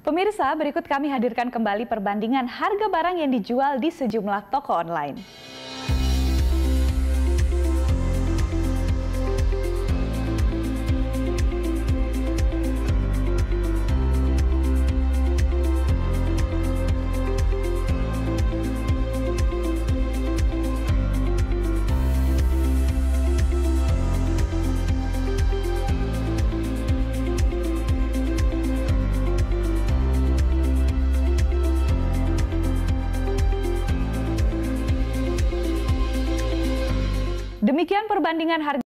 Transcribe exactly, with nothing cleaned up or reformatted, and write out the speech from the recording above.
Pemirsa, berikut kami hadirkan kembali perbandingan harga barang yang dijual di sejumlah toko online. Demikian perbandingan harga